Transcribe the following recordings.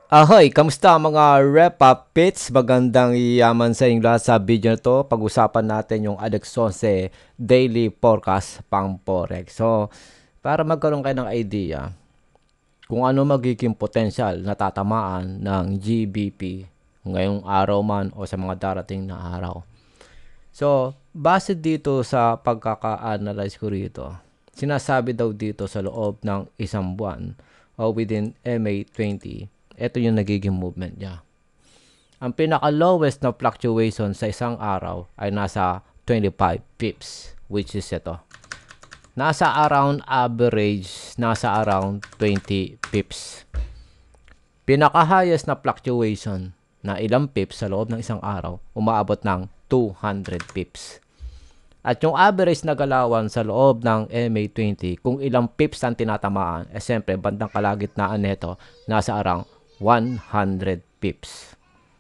Ahoy! Kamusta mga Repapits? Magandang yaman sa inyong lahat sa video na to. Pag-usapan natin yung Alex 11 Daily Forecast pang Forex. So, para magkaroon kayo ng idea kung ano magiging potensyal na tatamaan ng GBP ngayong araw man o sa mga darating na araw. So, base dito sa pagkaka-analyze ko rito, sinasabi daw dito sa loob ng isang buwan o within MA20, ito yung nagiging movement niya. Ang pinaka-lowest na fluctuation sa isang araw ay nasa 25 pips, which is ito. Nasa around average, nasa around 20 pips. Pinaka-highest na fluctuation na ilang pips sa loob ng isang araw, umaabot ng 200 pips. At yung average na galawan sa loob ng MA20, kung ilang pips ang tinatamaan, siyempre, bandang kalagitnaan nito, nasa around 100 pips.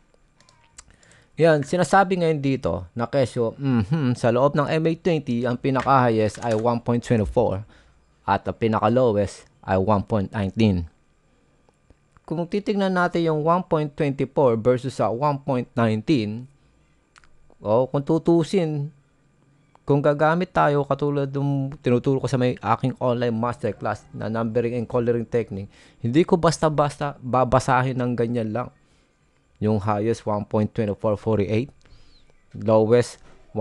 Yan, sinasabi ngayon dito na kesyo, sa loob ng MA20, ang pinaka-highest ay 1.24 at ang pinaka-lowest ay 1.19. Kung titignan natin yung 1.24 versus sa 1.19, kung tutusin, kung gagamit tayo katulad ng tinuturo ko sa may aking online masterclass na numbering and coloring technique, hindi ko basta-basta babasahin ng ganyan lang. Yung highest 1.2448, lowest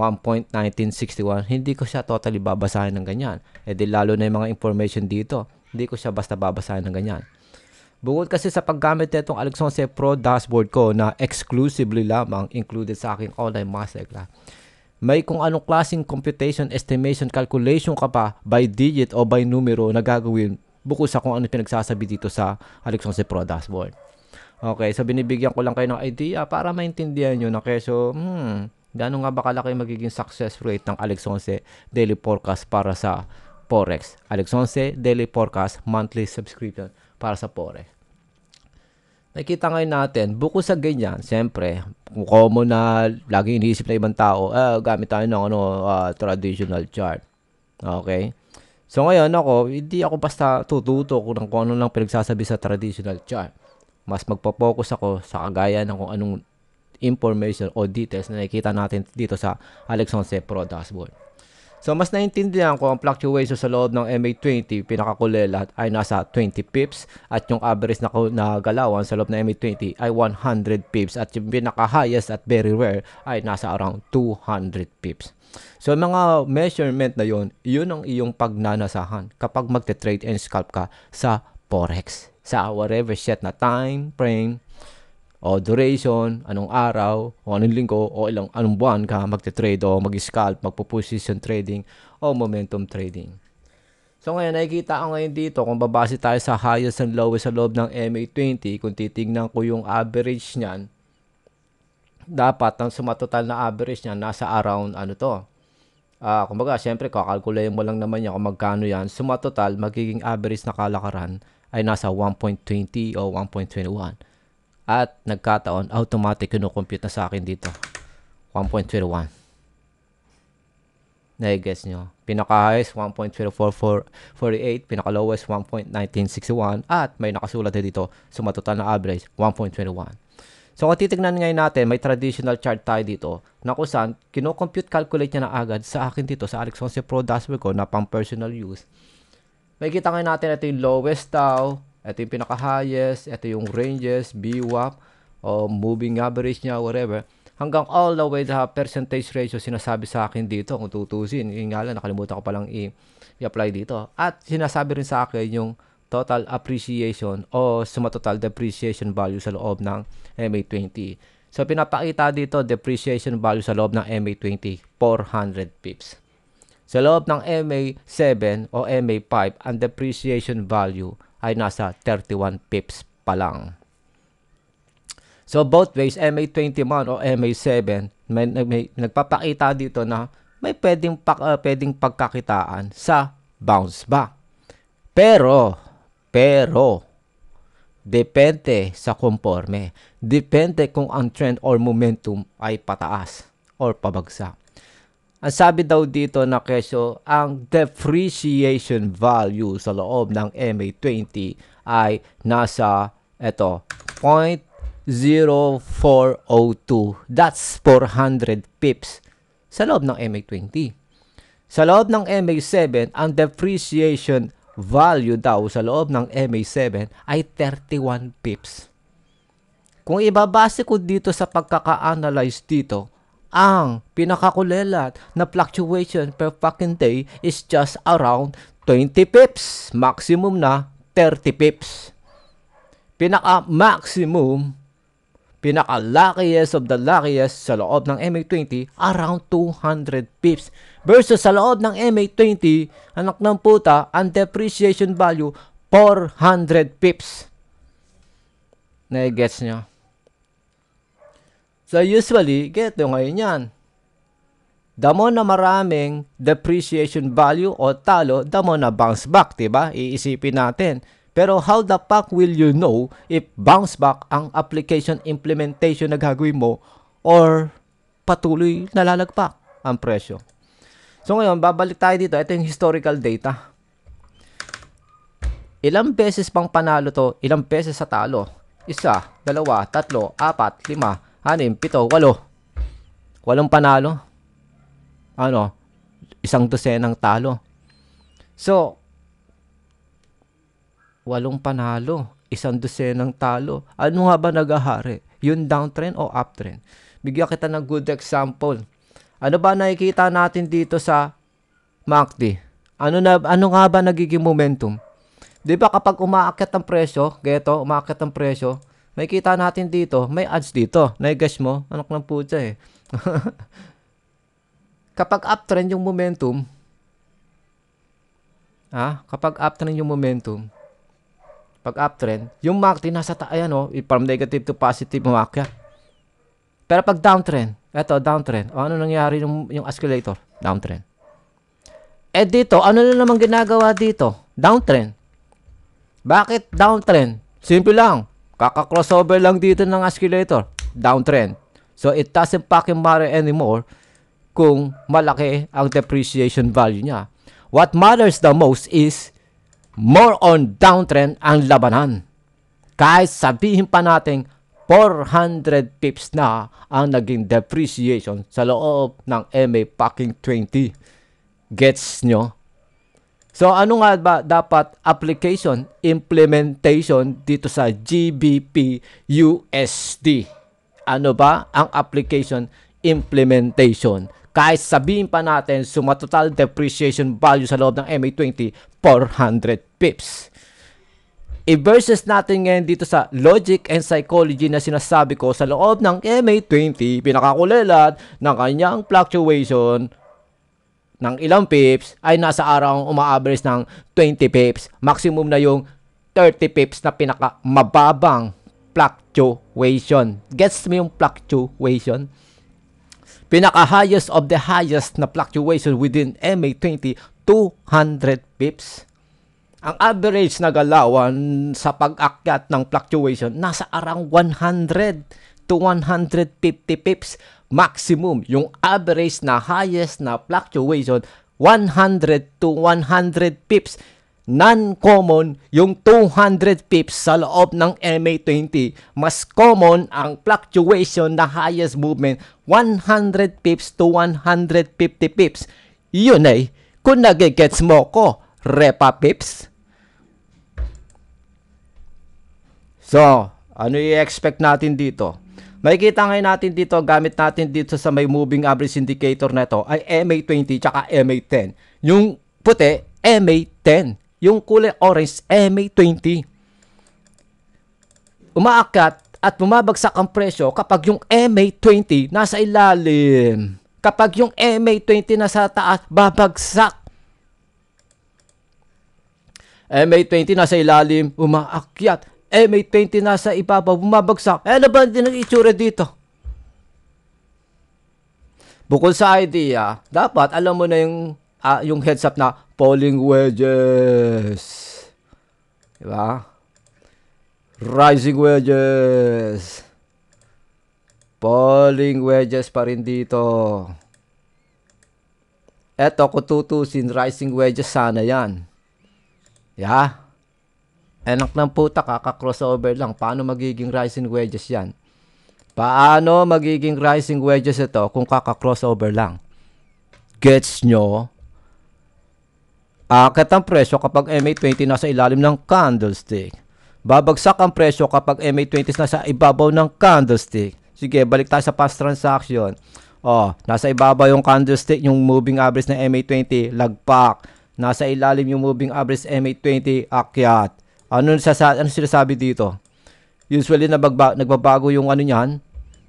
1.1961, hindi ko siya totally babasahin ng ganyan. E di lalo na yung mga information dito, hindi ko siya basta babasahin ng ganyan. Bukod kasi sa paggamit nitong Alex 11 Pro dashboard ko na exclusively lamang included sa aking online masterclass, may kung anong klaseng computation, estimation, calculation ka pa by digit o by numero na gagawin bukod sa kung ano pinagsasabi dito sa Alex 11 Pro dashboard. Okay, so binibigyan ko lang kayo ng idea para maintindihan nyo na keso, gano'n nga ba kalaki magiging success rate ng Alex 11 Daily Forecast para sa Forex. Alex 11 Daily Forecast monthly subscription para sa Forex. Nakita ngayon natin, bukod sa ganyan, siyempre, kung common na laging iniisip na ibang tao, gamit tayo ng traditional chart. Okay? So ngayon hindi ako basta tututo kung ano lang pinagsasabi sa traditional chart. Mas magpo-focus ako sa kagaya ng kung anong information o details na nakikita natin dito sa Alex 11 Pro dashboard. So, mas naintindihan ko ang fluctuation sa loob ng MA20, pinakakulelat ay nasa 20 pips at yung average na galawan sa loob ng MA20 ay 100 pips at yung pinaka-highest at very rare ay nasa around 200 pips. So, mga measurement na yun ang iyong pagnanasahan kapag magte-trade and scalp ka sa Forex. Sa whatever set na time frame, o duration, anong araw, o anong linggo, o anong buwan ka magte-trade o mag-scalp, magpo-position trading, o momentum trading. So ngayon, nakikita ko ngayon dito, kung babase tayo sa highest and lowest sa loob ng MA20, kung titignan ko yung average niyan, dapat ang sumatotal na average niyan, nasa around, kumbaga, syempre, kakalkulayin mo lang naman yan kung magkano yan. Sumatotal, magiging average na kalakaran ay nasa 1.20 o 1.21. At nagkataon, automatic kinukompute na sa akin dito. 1.21. Na-guess nyo. Pinaka-highest, 1.0448. Pinaka-lowest, 1.1961. At may nakasulat na dito, sumatotal na average, 1.21. So, kung titignan ngayon natin, may traditional chart tayo dito na kung saan, kinukompute, calculate niya na agad sa akin dito, sa Alex 11 Pro dashboard ko na pang personal use. May kita ngayon natin, ito yung lowest tau, ito yung pinaka-highest, ito yung ranges, VWAP, o moving average niya, whatever. Hanggang all the way sa percentage ratio sinasabi sa akin dito kung tutusin. Yung nga lang, nakalimutan ko palang i-apply dito. At sinasabi rin sa akin yung total appreciation o sumatotal depreciation value sa loob ng MA20. So, pinapakita dito depreciation value sa loob ng MA20, 400 pips. Sa loob ng MA7 o MA5, ang depreciation value ay nasa 31 pips pa lang. So, both ways, MA21 o MA7, may nagpapakita dito na may pwedeng pagkakitaan sa bounce back. Pero, depende sa conforme. Depende kung ang trend or momentum ay pataas or pabagsak. Ang sabi daw dito na kesyo, ang depreciation value sa loob ng MA20 ay nasa 0.0402. That's 400 pips sa loob ng MA20. Sa loob ng MA7, ang depreciation value daw sa loob ng MA7 ay 31 pips. Kung ibabase ko dito sa pagkaka-analyze dito, ang pinakakulelat na fluctuation per fucking day is just around 20 pips. Maximum na 30 pips. Pinaka-maximum, pinaka-luckiest of the luckiest sa loob ng MA20, around 200 pips. Versus sa loob ng MA20, anak ng puta, ang depreciation value, 400 pips. Na-gets nyo? So usually, get nyo ngayon yan. The more na maraming depreciation value o talo, the more na bounce back, diba? Iisipin natin. Pero how the fuck will you know if bounce back ang application implementation na gagawin mo or patuloy nalalagpak ang presyo? So ngayon, babalik tayo dito. Ito yung historical data. Ilang beses pang panalo to? Ilang beses sa talo? 1, 2, 3, 4, 5, 6, 7, 8. 8 panalo. Ano? 1 dosenang talo. So, 8 panalo. 1 dosenang talo. Ano nga ba nagahari? Yung downtrend o uptrend? Bigyan kita ng good example. Ano ba nakikita natin dito sa MACD? Ano nga ba nagiging momentum? Di ba kapag umaakyat ang presyo, geto, umaakyat ang presyo, may kita natin dito, may odds dito. Naigas mo? Anak ng puta eh. Kapag uptrend yung momentum, kapag uptrend yung momentum, pag uptrend, yung MACD nasa ayan o, from negative to positive umakyat. Pero pag downtrend, eto, downtrend. O ano nangyari yung oscillator? Downtrend. Eh dito, ano na naman ginagawa dito? Downtrend. Bakit downtrend? Simple lang. Kaka-crossover lang dito ng oscillator. Downtrend. So, it doesn't fucking matter anymore kung malaki ang depreciation value niya. What matters the most is more on downtrend ang labanan. Kahit sabihin pa natin 400 pips na ang naging depreciation sa loob ng MA20. Gets nyo? So, ano nga ba dapat application, implementation dito sa GBP USD? Ano ba ang application, implementation? Kahit sabihin pa natin, sumatotal depreciation value sa loob ng MA20, 400 pips. I-versus natin ngayon dito sa logic and psychology na sinasabi ko sa loob ng MA20, pinakakulelat ng kanyang fluctuation ng ilang pips ay nasa araw uma-average ng 20 pips. Maximum na yung 30 pips na pinakamababang fluctuation. Gets mo yung fluctuation? Pinaka-highest of the highest na fluctuation within MA20, 200 pips. Ang average na galawan sa pag-akyat ng fluctuation nasa around 100 to 150 pips maximum. Yung average na highest na fluctuation 100 to 100 pips. Non-common yung 200 pips sa loob ng MA20. Mas common ang fluctuation na highest movement 100 pips to 150 pips. Yun ay kung nagigets mo ko, Repa pips. So, ano i-expect natin dito? Makikita ngayon natin dito, gamit natin dito sa may moving average indicator na ito ay MA20 tsaka MA10. Yung puti, MA10. Yung kulay orange, MA20. Umaakyat at bumabagsak ang presyo kapag yung MA20 nasa ilalim. Kapag yung MA20 nasa taas, babagsak. MA20 nasa ilalim, umaakyat. MA20 nasa ibabaw, bumabagsak. Ano ba din ang itsura dito? Bukod sa idea, dapat alam mo na yung heads up na falling wedges. Diba? Rising wedges. Falling wedges pa rin dito. Eto, kung tutusin, rising wedges sana yan. Yeah. Anak ng puta, kaka-crossover lang. Paano magiging rising wedges yan? Paano magiging rising wedges ito kung kaka-crossover lang? Gets nyo? Akit ang presyo kapag MA20 nasa ilalim ng candlestick. Babagsak ang presyo kapag MA20 nasa ibabaw ng candlestick. Sige, balik tayo sa past transaction. Nasa ibabaw yung candlestick, yung moving average ng MA20, lagpak. Nasa ilalim yung moving average MA20, akyat. Ano sinasabi dito? Usually nagbabago yung ano niyan.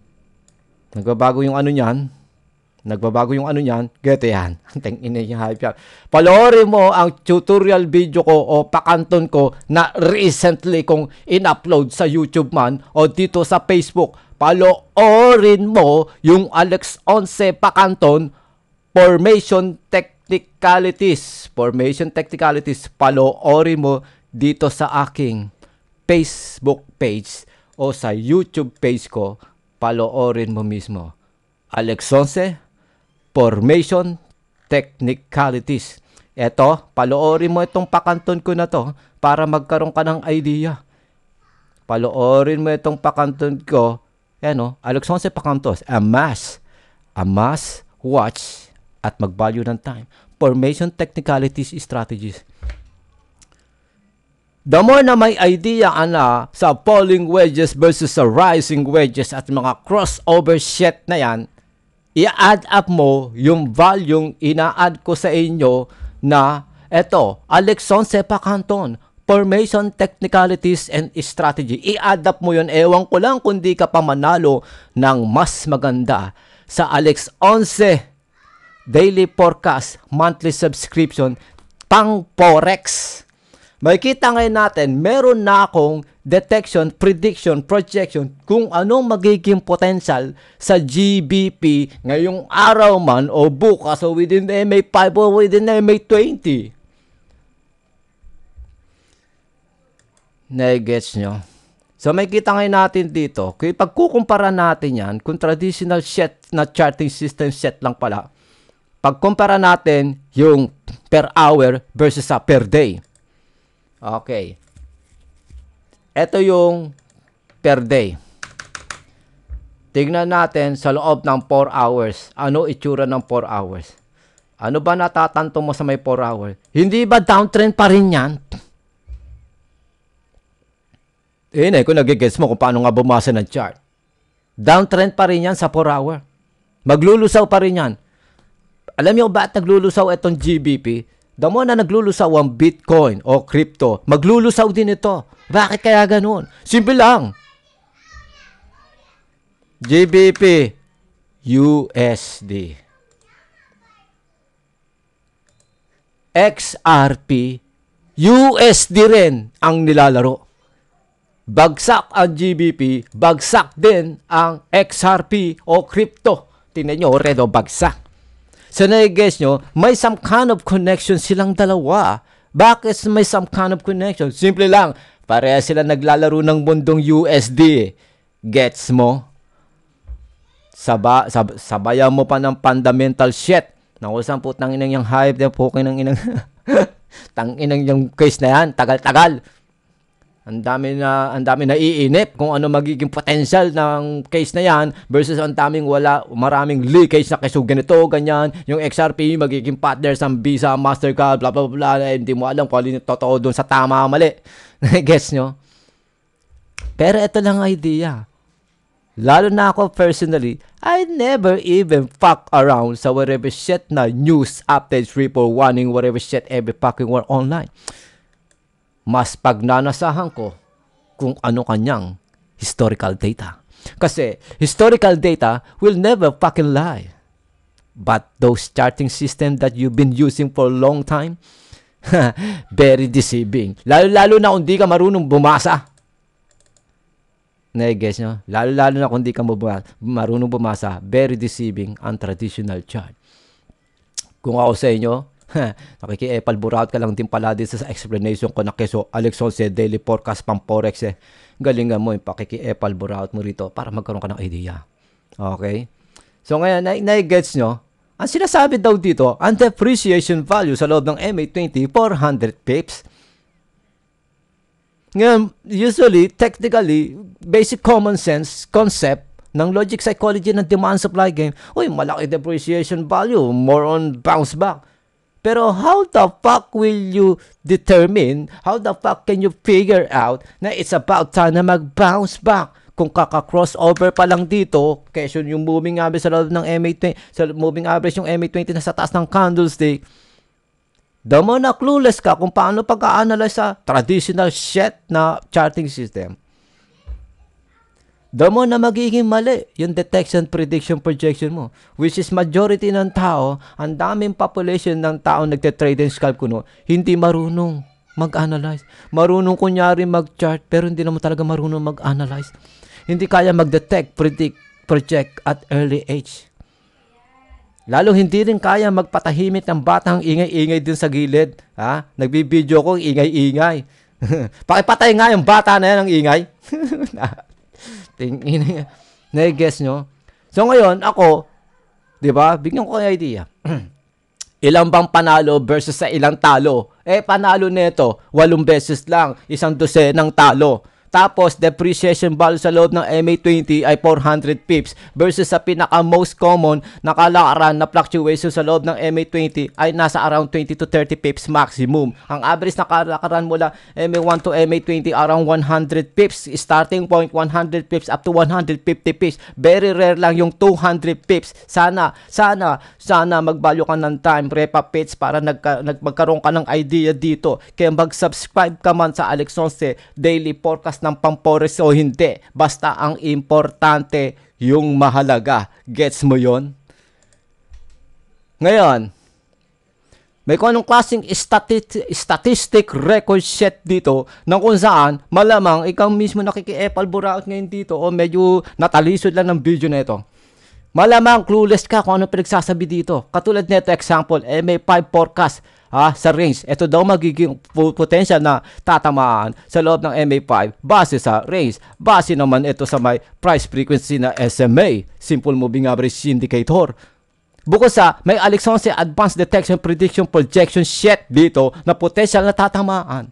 Nagbabago yung ano niyan. Geto yan. Anteng ina yung hype yan. Panoorin mo ang tutorial video ko o pakanton ko na recently kong in-upload sa YouTube man o dito sa Facebook. Panoorin mo yung Alex 11 pakanton formation technicalities. Panoorin mo dito sa aking Facebook page o sa YouTube page ko. Panoorin mo mismo. Alex 11 Formation Technicalities. Eto, panoorin mo itong pakanton ko na to para magkaroon ka ng idea. Panoorin mo itong pakanton ko. Alex 11 pakantos. Amass, watch, at mag-value ng time. Formation Technicalities Strategies. The more na may idea ka na sa falling wedges versus sa rising wedges at mga crossover shit na yan, i-add up mo yung value ina-add ko sa inyo na eto, Alex 11 pakanton, formation technicalities and strategy. I-add up mo yun. Ewan ko lang kung di ka pa manalo ng mas maganda sa Alex 11 daily forecast, monthly subscription, pang Forex. Makikita ngayon natin, meron na akong detection, prediction, projection kung anong magiging potential sa GBP ngayong araw man o bukas o within the MA5 o within the MA20. Nagets nyo? So makikita ngayon natin dito, kung pagkukumpara natin yan, kung traditional set na charting system set lang pala, pagkumpara natin yung per hour versus sa per day. Okay. Ito yung per day. Tingnan natin sa loob ng 4 hours. Ano itsura ng 4 hours? Ano ba natatanto mo sa may 4 hours? Hindi ba downtrend pa rin yan? Kung nagigets mo kung paano nga bumasa ng chart. Downtrend pa rin yan sa 4 hour. Maglulusaw pa rin yan. Alam niyo ba naglulusaw itong GBP? The more na naglulusaw ang Bitcoin o crypto, maglulusaw din ito. Bakit kaya ganun? Simple lang. GBP, USD. XRP, USD rin ang nilalaro. Bagsak ang GBP, bagsak din ang XRP o crypto. Tingnan nyo, red o bagsak. So na-guess nyo, may some kind of connection silang dalawa. Bakit may some kind of connection? Simple lang, pareha sila naglalaro ng mundong USD. Gets mo? Sabayan mo pa ng fundamental shit. Nakusang putang inang yung hype, pukin ng inang tanginang yung case na yan, tagal-tagal. Ang dami na iinip kung ano magiging potential ng case na yan versus ang maraming leakage na keso ganito, ganyan. Yung XRP magiging partner sa Visa, Mastercard, blah, blah, blah. Hindi mo alam kung alin yung totoo doon sa tama, mali. Guess nyo? Pero ito lang idea. Lalo na ako personally, I never even fuck around sa whatever shit na news, updates, report, warning, whatever shit, every fucking word online. Mas pagnanasahan ko kung ano kanyang historical data. Kasi historical data will never fucking lie. But those charting system that you've been using for a long time, very deceiving. Lalo na kung di ka marunong bumasa. Na-guess nyo? Lalo na kung di ka marunong bumasa, very deceiving ang traditional chart. Kung ako sa inyo, nakiki-epal buraut ka lang din pala dito sa explanation ko na keso Alex 11 daily forecast pang Forex galingan mo yung pakiki-epal buraut mo rito para magkaroon ka ng idea. Okay? So ngayon, na-gets nyo, ang sinasabi daw dito, ang depreciation value sa loob ng MA20, 400 pips. Ngayon, usually, technically, basic common sense concept ng logic psychology ng demand supply game, uy, malaki depreciation value, more on bounce back. Pero how the fuck will you determine, how the fuck can you figure out na it's about time na mag-bounce back? Kung kaka-crossover pa lang dito, kesyo yung moving average sa loob ng MA20, sa moving average yung MA20 na sa taas ng candlestick, the more na clueless ka kung paano pag-a-analyze sa traditional shit na charting system, the more na magiging mali yung detection, prediction, projection mo. Which is majority ng tao, ang daming population ng tao nagte-trade and scalp kuno, hindi marunong mag-analyze. Marunong kunyari mag-chart, pero hindi naman talaga marunong mag-analyze. Hindi kaya mag-detect, predict, project at early age. Lalo hindi rin kaya magpatahimik ng batang ingay-ingay din sa gilid. Ha? Nagbibideo ko, ingay-ingay. Pakipatay nga yung bata na yan ng ingay. Na-guess nyo? So ngayon, ako, di ba, bigyan ko kayo idea. Ilang bang panalo versus sa ilang talo? Panalo nito, 8 beses lang, 1 dosenang talo. Tapos, depreciation value sa loob ng MA20 ay 400 pips versus sa pinaka-most common na kalakaran na fluctuation sa loob ng MA20 ay nasa around 20 to 30 pips maximum. Ang average na kalakaran mula MA1 to MA20 around 100 pips. Starting point 100 pips up to 150 pips. Very rare lang yung 200 pips. Sana mag-value ka ng time, repa pits para magkaroon ka ng idea dito. Kaya mag-subscribe ka man sa Alex Once Daily Forecast ng Pampores o hindi. Basta ang importante yung mahalaga. Gets mo yon? Ngayon, may kung anong klaseng statistic record set dito na kung saan malamang ikaw mismo nakiki-epal buraot ngayon dito o medyo natalisod lang ng video na ito. Malamang clueless ka kung ano pinagsasabi dito. Katulad nito example, MA5 forecast sa range. Ito daw magiging potential na tatamaan sa loob ng MA5 base sa range. Base naman ito sa may price frequency na SMA, Simple Moving Average Indicator. Bukod sa may Alex Once Advanced Detection Prediction Projection Sheet dito na potential na tatamaan.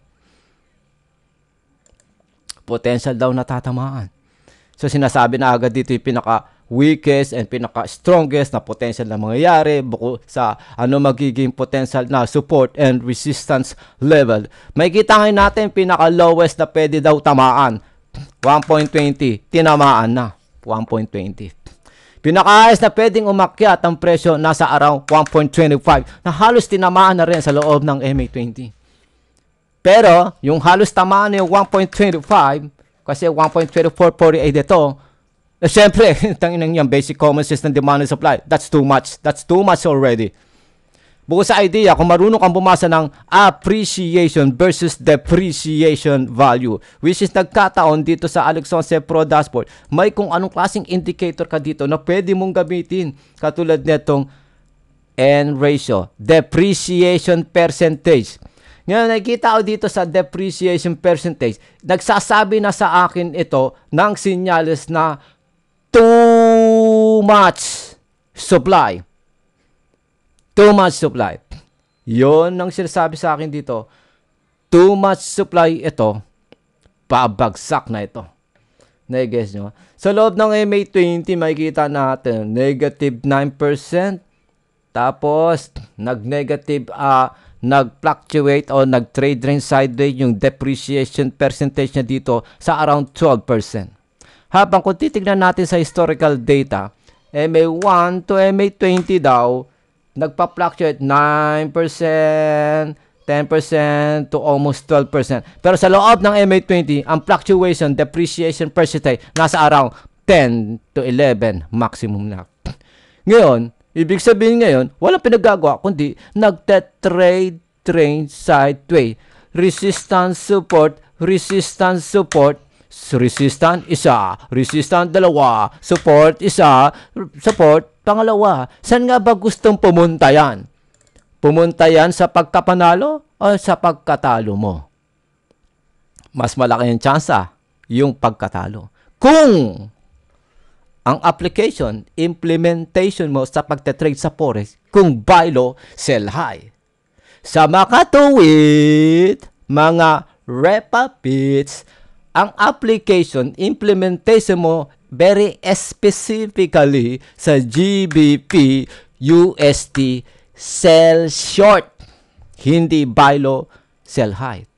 Potential daw na tatamaan. So sinasabi na agad dito yung pinaka-weakest and pinaka-strongest na potential na mangyayari bukod sa ano magiging potential na support and resistance level. May kita ngayon natin pinaka-lowest na pwede daw tamaan. 1.20. Tinamaan na. 1.20. Pinaka-highest na pwedeng umakyat ang presyo nasa around 1.25 na halos tinamaan na rin sa loob ng MA20. Pero yung halos tamaan yung 1.25 kasi 1.2448 ito. Siyempre, tanginang yan, basic common sense ng demand and supply. That's too much. That's too much already. Bukod sa idea, kung marunong kang bumasa ng appreciation versus depreciation value, which is nagkataon dito sa Alex Once Pro Dashboard, may kung anong klaseng indicator ka dito na pwede mong gamitin. Katulad netong N ratio, depreciation percentage. Ngayon, nakikita ko dito sa depreciation percentage, nagsasabi na sa akin ito ng sinyales na too much supply. Too much supply. Yon ang sinasabi sa akin dito. Too much supply ito. Babagsak na ito. Na-guess nyo? Sa loob ng MA20, makikita natin negative 9%. Tapos, nag-negative nag-fluctuate o nag-trade range sideways yung depreciation percentage niya dito sa around 12%. Habang kung titignan natin sa historical data, MA1 to MA20 daw, nagpa-fluctuate 9%, 10% to almost 12%. Pero sa loob ng MA20, ang fluctuation, depreciation percentage, nasa around 10 to 11 maximum na. Ngayon, ibig sabihin ngayon, walang pinagagawa kundi nagte-trade range sideways. Resistance support, resistance support, resistance isa, resistance dalawa, support isa, support pangalawa. Saan nga ba gustong pumunta yan? Pumunta yan sa pagkapanalo o sa pagkatalo mo? Mas malaki yung tsansa yung pagkatalo. Kung ang application, implementation mo sa pagte-trade sa forex, kung buy low, sell high. Sa makatuwid, mga Repapits. Ang application, implementation mo very specifically sa GBP USD sell short, hindi buy low, sell high.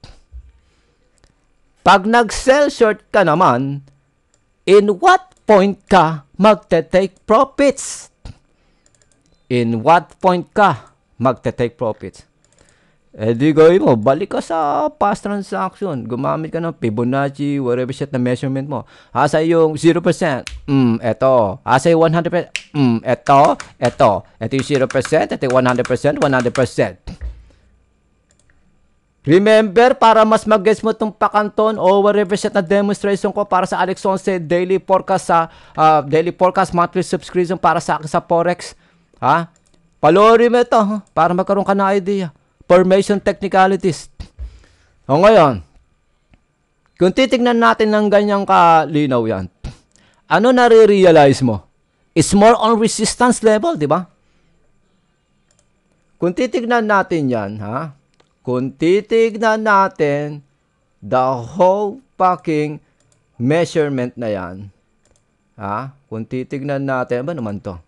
Pag nag-sell short ka naman, in what point ka magte-take profits? In what point ka magte-take profits? Eh di gawin mo, balik ka sa past transaction. Gumamit ka ng Fibonacci, whatever set na measurement mo. Asa yung 0%? Eto. Asa yung 100%? Eto. Ito yung 0%, ito yung 100%, 100%. Remember, para mas mag-guess mo itong pakanton o whatever set na demonstration ko para sa Alex Sonce daily forecast sa daily forecast monthly subscription para sa akin sa Forex. Ha? Paloorin mo ito para magkaroon ka na idea. Formation technicalities. O ngayon, kung titignan natin ng ganyang kalinaw yan, ano nare-realize mo? It's more on resistance level, di ba? Kung titignan natin yan, ha? Kung titignan natin the whole fucking measurement na yan, ha? Kung titignan natin, ba naman to?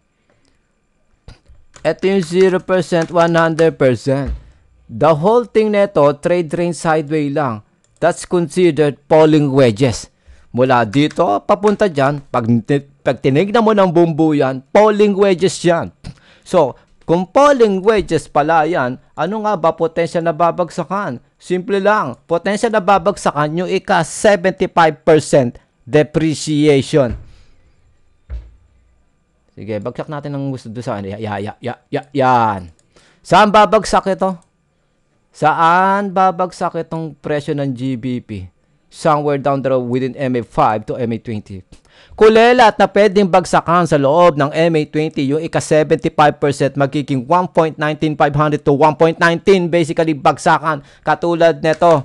Ito yung 0%, 100%. The whole thing neto, trade range sideways lang. That's considered falling wedges. Mula dito, papunta dyan, pag tinignan mo ng bumbu yan, falling wedges yan. So, kung falling wedges pala yan, ano nga ba potential na babagsakan? Simple lang, potential na babagsakan yung ika 75% depreciation. Sige, bagsak natin ang gusto doon sa yan. Saan babagsak ito? Saan babagsak itong presyo ng GBP? Somewhere down the road within MA5 to MA20. Kulelat na pwedeng bagsakan sa loob ng MA20 yung ika 75% magiging 1.19500 to 1.19 basically bagsakan katulad nito.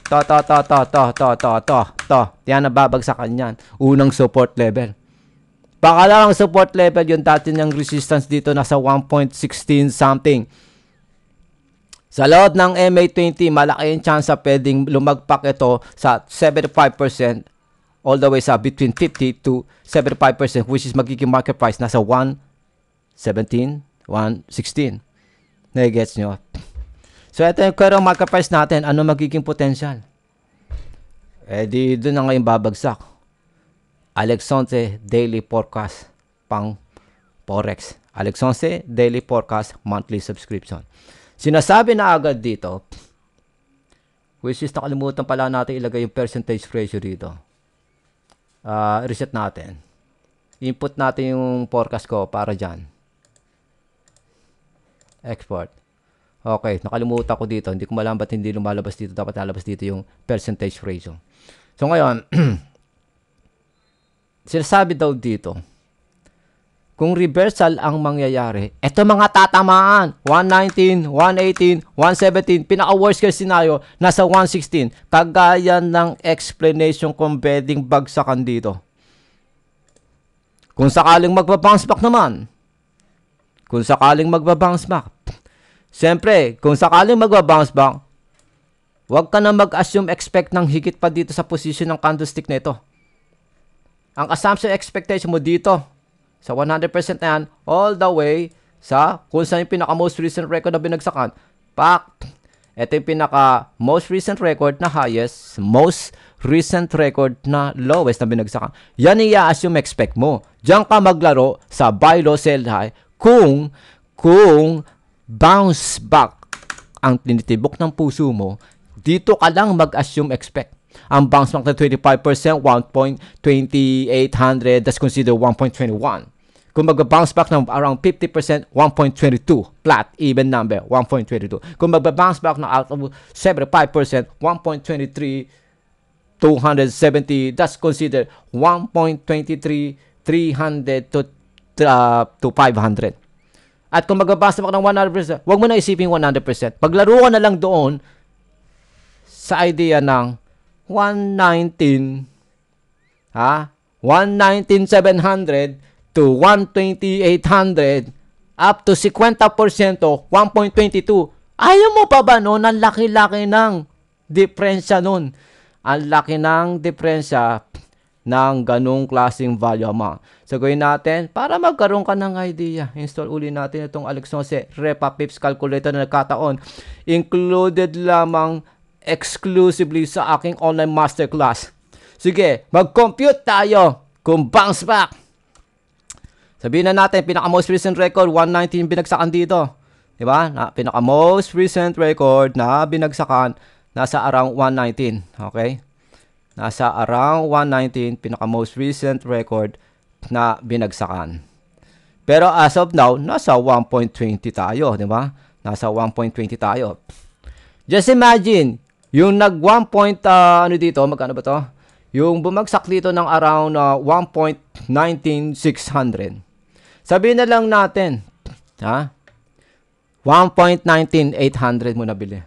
Yan na babagsakan yan. Unang support level. Pangalawang support level yung dati niyang resistance dito nasa 1.16 something. Sa loob ng MA20, malaki yung chance na pwedeng lumagpak ito sa 75% all the way sa between 50 to 75% which is magiging market price nasa 117, 116. Nagets nyo? So, ito yung current market price natin. Ano magiging potential? Eh, di doon na ngayon babagsak. Alex Sonce Daily Forecast pang Forex. Alex Sonce Daily Forecast Monthly Subscription. Sinasabi na agad dito, which is nakalimutan pala natin ilagay yung percentage ratio dito. Reset natin. Input natin yung forecast ko para dyan. Export. Okay, nakalimutan ko dito. Hindi ko malaman ba't hindi lumalabas dito. Dapat lalabas dito yung percentage ratio. So ngayon, sinasabi daw dito, kung reversal ang mangyayari, eto mga tatamaan, 119, 118, 117, pinaka-worst case scenario, nasa 116. Kagaya ng explanation kung pwedeng bagsakan dito. Kung sakaling magbabounce back naman, siyempre, kung sakaling magbabounce back, huwag ka na mag-assume expect ng higit pa dito sa position ng candlestick na ito. Ang assumption expectation mo dito, sa 100% na yan, all the way sa kung saan yung pinaka-most recent record na binagsakan. Ito yung pinaka-most recent record na highest, most recent record na lowest na binagsakan. Yan i-assume expect mo. Diyan ka maglaro sa buy low, sell high kung bounce back ang tinitibok ng puso mo, dito ka lang mag-assume expect. Ang bounce back na 25%, 1.2800, that's considered 1.21. Kung mag-bounce back ng around 50%, 1.22. Flat, even number, 1.22. Kung mag-bounce back ng out of 75%, 1.23, 270, that's considered 1.23, 300 to 500. At kung mag-bounce back ng 100%, huwag mo na isipin 100%. Paglaro ka na lang doon sa idea ng 119, 119,700 to 120,800 up to 50%, 1.22. Ayaw mo pa ba no? Ang laki-laki ng diferensya nun. Ang laki ng diferensya ng ganung klaseng value amount. So, gawin natin, para magkaroon ka ng idea, install uli natin itong Alex 11 Repa Pips Calculator na nagkataon. Included lamang exclusively sa aking online masterclass. Sige, mag-compute tayo kung bounce back. Sabihin na natin, pinaka-most recent record, 119 binagsakan dito. Diba? Pinaka-most recent record na binagsakan, nasa around 119. Okay? Nasa around 119, pinaka-most recent record na binagsakan. Pero as of now, nasa 1.20 tayo, di ba? Nasa 1.20 tayo. Just imagine, yung nag 1. Ano dito, magkano ba to? Yung bumagsak dito ng around 1.19600. Sabihin na lang natin, ha? 1.19800 mo nabili.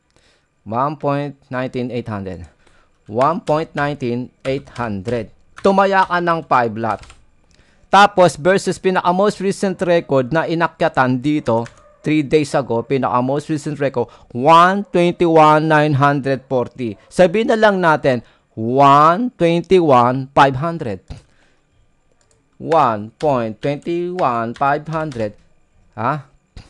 1.19800. 1.19800. Tumaya ka ng 5 lot. Tapos versus pinaka most recent record na inakyatan dito 3 days ago, pinaka most recent record 121,940. Sabihin na lang natin 121,500. 1.21500. Ha?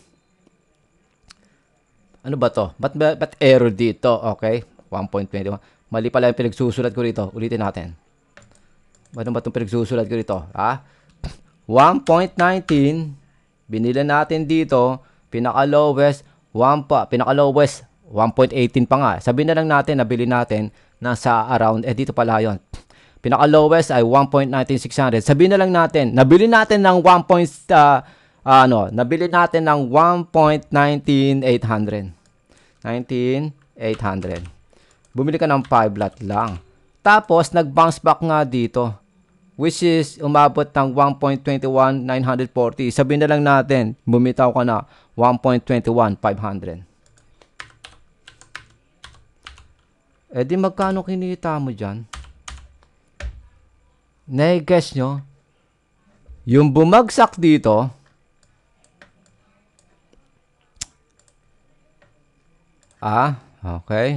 Ano ba to? Ba't error dito? Okay. 1.21. Mali pala yung pinagsusulat ko rito. Ulitin natin. Ano ba itong pinagsusulat ko rito? Ha? 1.19. Binili natin dito. Pinaka-lowest. Pinaka-lowest. 1.18 pa nga. Sabihin na lang natin, nabili natin nasa around, dito pala yun. Pinaka-lowest ay 1.19600. Sabihin na lang natin, nabili natin ng 1.19800. 19,800. Bumili ka ng 5 lot lang. Tapos, nag-bounce back nga dito. Which is, umabot ng 1.21940. Sabihin na lang natin, bumitaw ka na 1.21500. Di magkano kinita mo dyan? Na-guess nyo? Yung bumagsak dito, okay.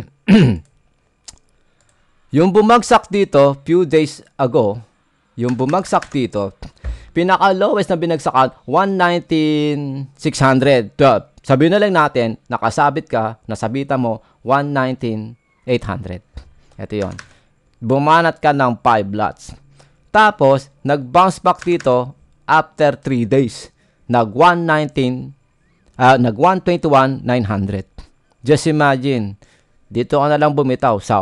Yung bumagsak dito, few days ago, yung bumagsak dito, pinaka-lowest na binagsakan, 119,612. Sabihin na lang natin, nakasabit ka, nasabita mo, 119,800. Ito yon. Bumanat ka ng 5 lots. Tapos, nag-bounce back dito after 3 days. Nag-121,900. Just imagine, dito ka na lang bumitaw sa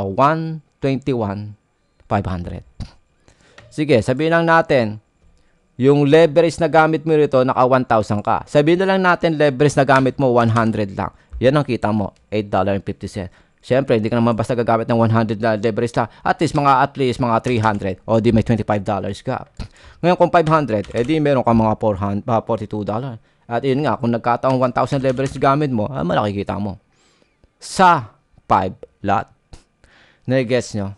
121,500. Sige, sabihin lang natin, yung leverage na gamit mo rito, naka 1,000 ka. Sabihin na lang natin, leverage na gamit mo, 100 lang. Yan ang kita mo, $8.50. Siyempre, hindi ka naman basta gagamit ng 100 na leverage na. At least mga 300. O di may $25 ka. Ngayon kung 500, di meron ka mga $42. At yun nga, kung nagkataong 1,000 leverage gamit mo, malaki kita mo. Sa 5 lot. Na-guess nyo?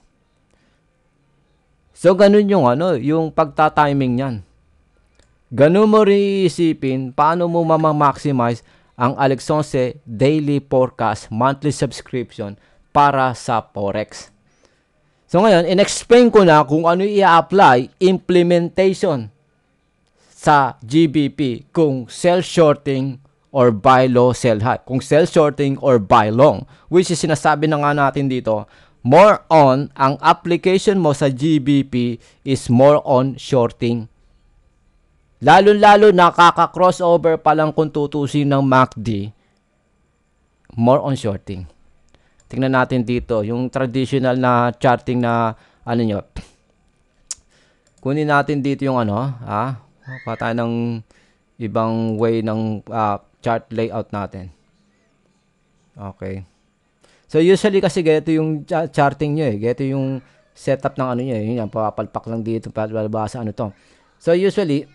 So, ganun yung yung pagta-timing niyan. Ganun mo rin iisipin paano mo maximize ang Alex 11 daily forecast monthly subscription para sa Forex. So ngayon, in-explain ko na kung ano i-apply implementation sa GBP kung sell shorting or buy low, sell high. Kung sell shorting or buy long, which is sinasabi na nga natin dito, more on, ang application mo sa GBP is more on shorting. Lalo-lalo nakaka-crossover pa lang kung tutusin ng MACD, more on shorting. Tingnan natin dito, yung traditional na charting na, nyo, kunin natin dito yung pata ng ibang way ng chart layout natin. Okay. So, usually kasi ganito yung charting nyo ganito yung setup ng nyo yun yan, papalpak lang dito, palabasa to. So, usually,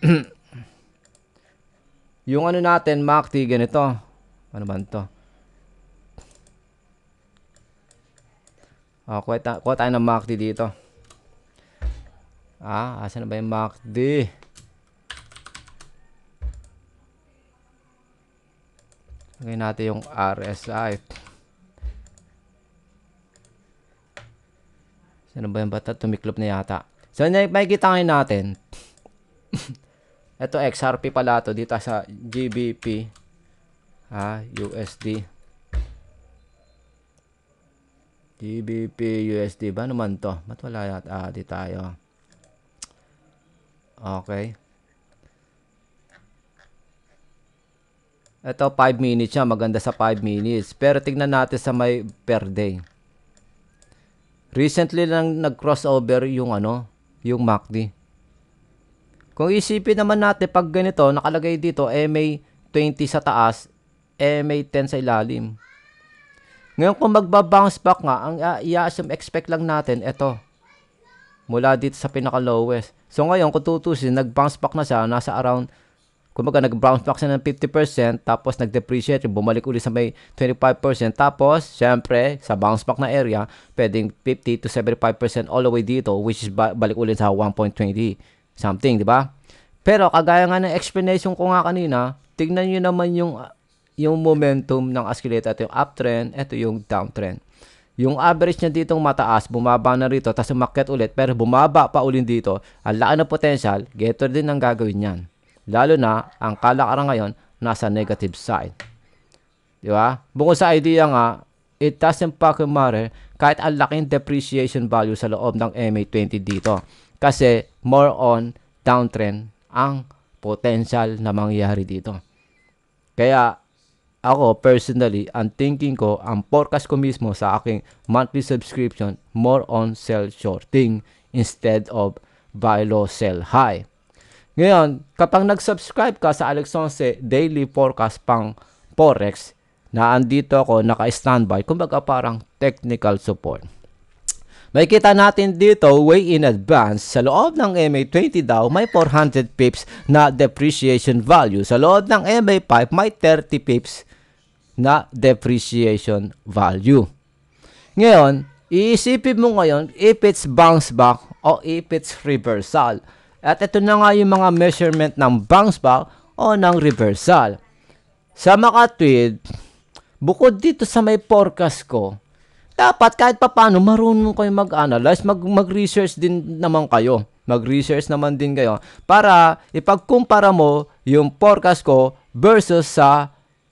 yung natin, MACD, ganito. Ano ba ito? Kuha tayo ng MACD dito. Asan na ba yung MACD? Lagay natin yung RSI. Saan ba yung bata? Tumiklop na yata. So, makikita ngayon natin. Ito, XRP pala to. Dito sa GBP. USD. GBP, USD. Ba naman to? Ba't wala yata? Di tayo. Okay. Ito, 5 minutes siya. Maganda sa 5 minutes. Pero tignan natin sa may per day. Recently lang nag-crossover yung yung MACD. Kung isipin naman natin, pag ganito, nakalagay dito, MA20 sa taas, MA10 sa ilalim. Ngayon, kung magbabounce back nga, ang expect lang natin, ito. Mula dito sa pinaka-lowest. So, ngayon, kung tutusin, nag-bounce back na siya, nasa around, kumbaga, nag-bounce back siya ng 50%, tapos nag-depreciate, bumalik ulit sa may 25%, tapos, syempre, sa bounce back na area, pwedeng 50 to 75% all the way dito, which is balik ulit sa 1.20 something, di ba? Pero, kagaya nga ng explanation ko nga kanina, tignan nyo naman yung momentum ng oscillator. Ito yung uptrend, ito yung downtrend. Yung average niya ditong mataas, bumaba na rito, tapos umakyat ulit, pero bumaba pa ulit dito. Ang laki ng potential, getter din ang gagawin yan. Lalo na, ang kalakaran ngayon, nasa negative side. Di ba? Bukod sa idea nga, it doesn't fucking matter kahit ang laking depreciation value sa loob ng MA20 dito. Kasi, more on downtrend ang potential na mangyayari dito. Kaya, ako, personally, ang thinking ko, ang forecast ko mismo sa aking monthly subscription, more on sell shorting instead of buy low, sell high. Ngayon, kapag nag-subscribe ka sa Alex Sonce daily forecast pang Forex, na andito ako, naka-standby, kumbaga parang technical support. Makikita natin dito, way in advance, sa loob ng MA20 daw, may 400 pips na depreciation value. Sa loob ng MA5, may 30 pips na depreciation value. Ngayon, iisipin mo ngayon if it's bounce back o if it's reversal. At ito na nga yung mga measurement ng bounce back o ng reversal. Sa makatwid, bukod dito sa may forecast ko, dapat kahit papaano marunong kayo mag-analyze, mag-research din naman kayo. Mag-research naman din kayo para ipagkumpara mo yung forecast ko versus sa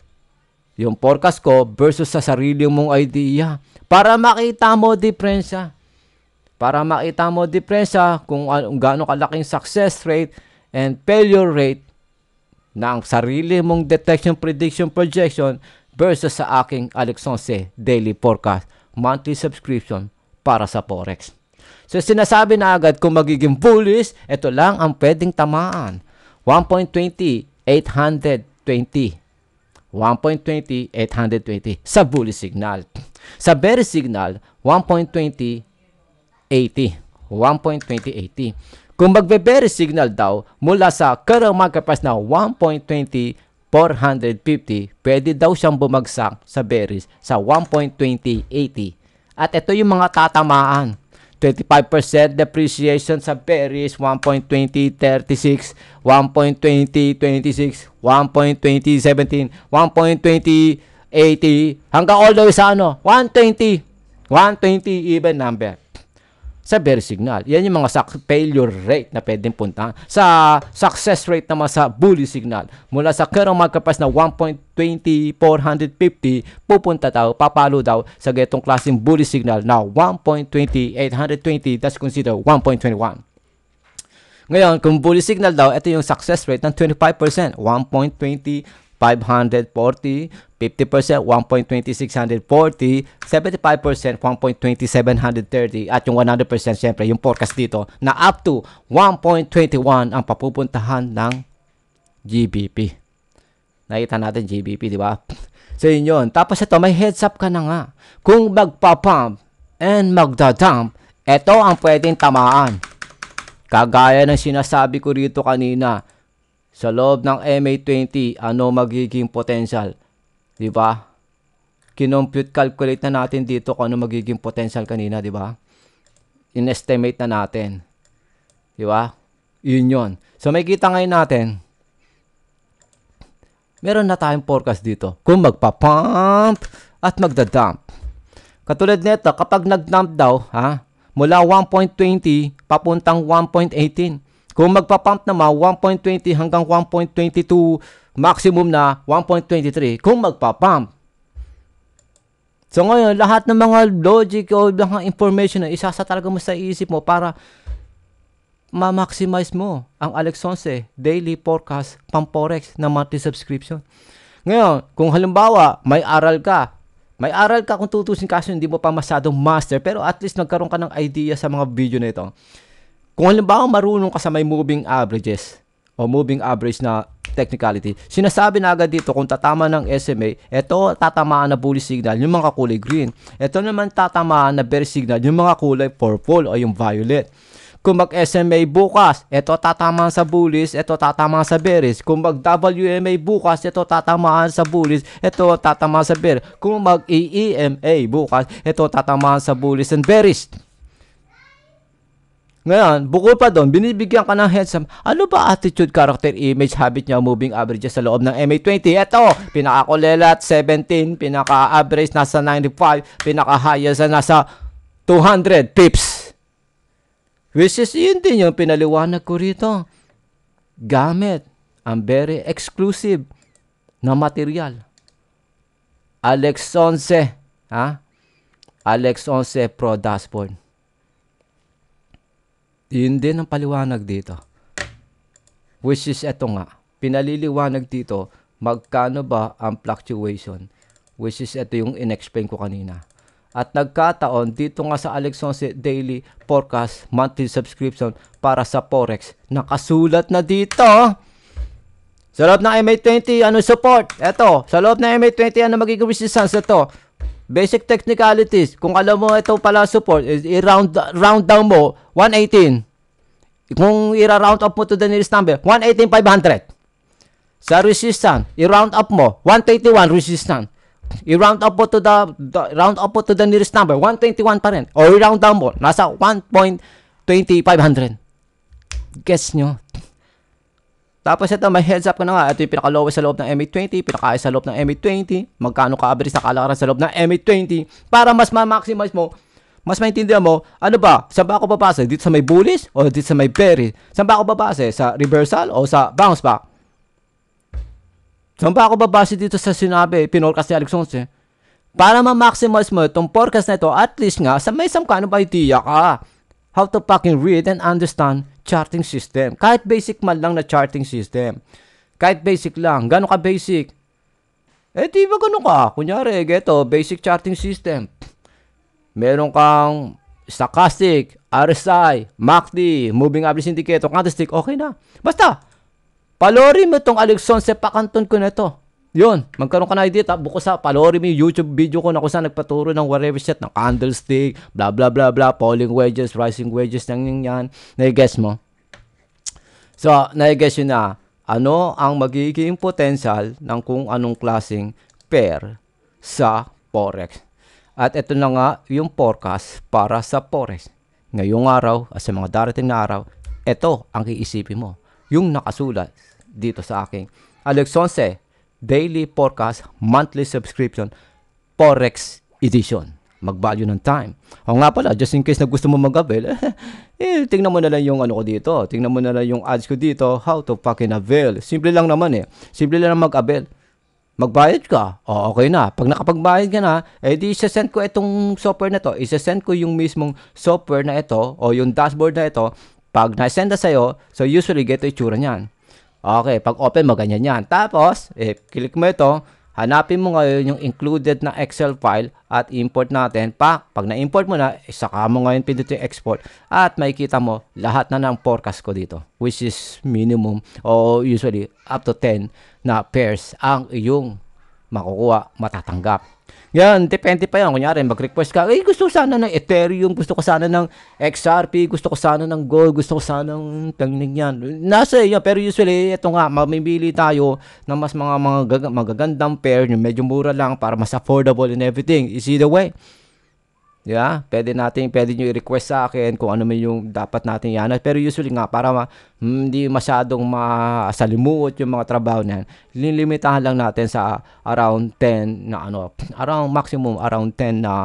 sarili mong idea. Para makita mo diferensya. Para makita mo diferensya kung gaano kalaking success rate and failure rate ng sarili mong detection, prediction, projection versus sa aking Alex Sonce daily forecast, monthly subscription para sa Forex. So, sinasabi na agad kung magiging bullish, ito lang ang pwedeng tamaan. 1.20, 820. 1.20, 820 sa bullish signal. Sa bearish signal, 1.20, 80. 1.2080. Kung magbe-bearish signal daw mula sa current market price na 1.20 450, pwede daw siyang bumagsak sa bearish sa 1.2080. At ito yung mga tatamaan. 25% depreciation sa bearish, 1.2036, 1.2026, 1.2017, 1.2080, hanggang all the way sa 120 even number. Sa bearish signal. Yan yung mga failure rate na pwedeng puntahan. Sa success rate naman sa bullish signal. Mula sa current market price na 1.20,450, pupunta daw, papalo daw sa getong klaseng bullish signal na 1.20,820. That's considered 1.21. Ngayon, kung bullish signal daw, ito yung success rate ng 25%. 1.20,540, 50%, 1.2640, 75%, 1.2730, at yung 100%, syempre, yung forecast dito, na up to 1.21 ang papupuntahan ng GBP. Nakita natin GBP, di ba? So, yun. Tapos ito, may heads up ka na nga. Kung magpa-pump and magda-dump, ito ang pwedeng tamaan. Kagaya ng sinasabi ko rito kanina, sa loob ng MA20, ano magiging potential? Diba? Kinompute, calculate na natin dito kung ano magiging potential kanina, diba? In-estimate na natin. Diba? Yun yun. So, may kita ngayon natin, meron na tayong forecast dito. Kung magpa-pump at magda-dump. Katulad nito, kapag nag-dump daw, mula 1.20 papuntang 1.18. Kung magpa-pump naman, 1.20 hanggang 1.22, maximum na 1.23 kung magpa-pump. So ngayon, lahat ng mga logic o mga information na isasa talaga mo sa isip mo para ma-maximize mo ang Alex Sonce daily forecast pang-forex na monthly subscription. Ngayon, kung halimbawa may aral ka kung tutusin kaso hindi mo pa masyadong master, pero at least nagkaroon ka ng idea sa mga video na ito. Kung halimbawa marunong ka sa may moving averages o moving average na technicality, sinasabi na agad dito kung tatama ng SMA, ito tatamaan na bullish signal, yung mga kulay green. Ito naman tatamaan na bearish signal, yung mga kulay purple o yung violet. Kung mag-SMA bukas, ito tatamaan sa bullish, ito tatamaan sa bearish. Kung mag-WMA bukas, ito tatamaan sa bullish, ito tatamaan sa bearish. Kung mag-EMA bukas, ito tatamaan sa bullish and bearish. Ngayon, bukod pa doon, binibigyan ka ng heads up. Ano ba attitude, character, image, habit niya, moving averages sa loob ng MA20? Ito, pinaka-kulelat 17, pinaka-average nasa 95, pinaka-highest nasa 200 pips. Which is yun din yung pinaliwanag ko rito. Gamit ang very exclusive na material. Alex Sonce, Alex Sonce Pro Dashboard. Yun din ang paliwanag dito. Which is eto nga. Pinaliliwanag dito, magkano ba ang fluctuation? Which is eto yung in-explain ko kanina. At nagkataon dito nga sa Alex Sonce Daily Forecast Monthly Subscription para sa Forex. Nakasulat na dito. Sa loob ng MA20, ano support? Eto. Sa loob ng MA20, ano magiging resistance? Ito. Basic technicalities. Kung alam mo ito pala support, round down mo, 118. Kung i-round up mo to the nearest number, 118,500. Sa resistance, i-round up mo, 121 resistance. I-round up mo to the nearest number, 121 pa rin. O i-round down mo, nasa 1.2500. Guess nyo? Tapos ito, may heads up ka na nga. Ito yung pinaka-lowest sa loob ng MA20, pinaka-high sa loob ng MA20, magkano ka-average sa kalakaran sa loob ng MA20, para mas ma-maximize mo, mas maintindihan mo, ano ba, saan ba ako babase? Dito sa may bullish o dito sa may bearish? Saan ba ako babase? Sa reversal o sa bounce back? Saan ba ako babase dito sa sinabi, pinorcast ni Alex Sonce? Para ma-maximize mo itong forecast na ito, at least nga, sa may some kind of idea ka. How to fucking read and understand charting system. Kahit basic man lang na charting system. Kahit basic lang. Gano'n ka basic? Di ba gano'n ka? Kunyari, geto, basic charting system. Meron kang stochastic, RSI, MACD, moving average indicator, candlestick, okay na. Basta, palorin mo itong Alex Sonce, pakanton ko na ito. Yun, magkaroon ka na idea, buko sa palorin mo yung YouTube video ko na kung saan nagpaturo ng whatever set, ng candlestick, blah blah blah blah, falling wedges, rising wedges, yan. Na-guess mo? So, na-guess yun na, ano ang magiging potential ng kung anong klaseng pair sa Forex. At ito na nga yung forecast para sa Forex. Ngayong araw, at sa mga darating na araw, ito ang iisipin mo. Yung nakasulat dito sa aking Alex Sonce Daily Forecast Monthly Subscription Forex Edition. Mag-value ng time. O nga pala, just in case na gusto mo mag-avail, tingnan mo na lang yung ano ko dito. Tingnan mo na lang yung ads ko dito. How to fucking avail. Simple lang naman eh. Simple lang mag-avail. Magbayad ka. O, okay na. Pag nakapagbayad ka na, di isa-send ko itong software na to. Isa-send ko yung mismong software na ito o yung dashboard na ito. Pag na-send na sa'yo, so usually get itsura niyan. Okay, pag open mo, ganyan yan. Tapos, click mo ito, hanapin mo ngayon yung included na Excel file at import natin. Pag na-import mo na, saka mo ngayon pindutin yung export at makikita mo lahat na ng forecast ko dito, which is minimum o usually up to 10 na pairs ang iyong makukuha, matatanggap. Yan, depende pa yan. Kunyari, mag-request ka, gusto ko sana ng Ethereum, gusto ko sana ng XRP, gusto ko sana ng Gold, gusto ko sana ng tangning yan. Nasa yan, pero usually, ito nga, mamimili tayo ng mas mga magagandang pair, yung medyo mura lang para mas affordable and everything. You see the way? Yeah, pwede nyo i-request sa akin kung ano man yung dapat natin yan. Pero usually nga, para hindi masyadong masalimuot yung mga trabaho niyan, lilimitahan lang natin sa around 10 na around maximum around 10 na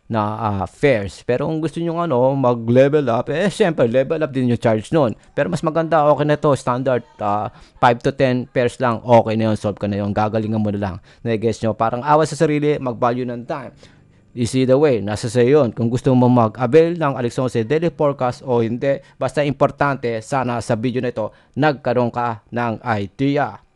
na fares. Pero kung gusto nyo mag-level up, syempre, level up din yung charge nun. Pero mas maganda, okay na to, standard, 5 to 10 pairs lang, okay na yun, solve ka na yun, gagalingan mo na lang. Na-guess nyo, parang awa sa sarili, mag-value ng time. Easy the way, nasa sa'yo yun. Kung gusto mo mag-avail ng Alex 11 Daily Forecast o hindi, basta importante, sana sa video na ito, nagkaroon ka ng idea.